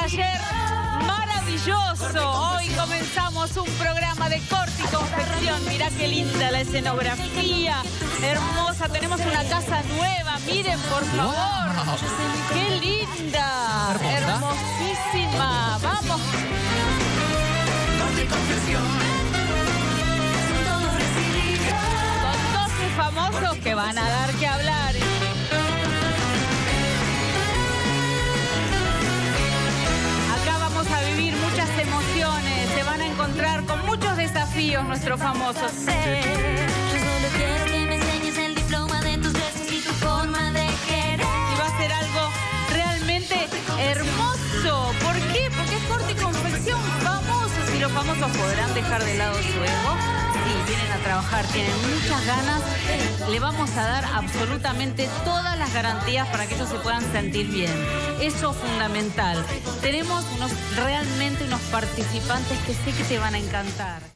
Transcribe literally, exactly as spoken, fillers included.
taller maravilloso. Hoy comenzamos un programa de corte y confección. Mirá qué linda la escenografía, hermosa. Tenemos una casa nueva, miren por favor. Wow. Qué linda, Hermosa. hermosísima. Vamos. Corte y confección. Con doce famosos que van a dar que hablar. Acá vamos a vivir muchas emociones. Se van a encontrar con muchos desafíos nuestros famosos. Yo solo quiero que me enseñes el diploma de tus besos y tu forma de querer. Y va a ser algo realmente hermoso. ¿Por qué? Porque es corte y confección famosos. Y los famosos podrán dejar de lado su ego. Sí, vienen a trabajar, tienen muchas ganas. Le vamos a dar absolutamente todas las garantías para que ellos se puedan sentir bien. Eso es fundamental. Tenemos unos realmente unos participantes que sé que te van a encantar.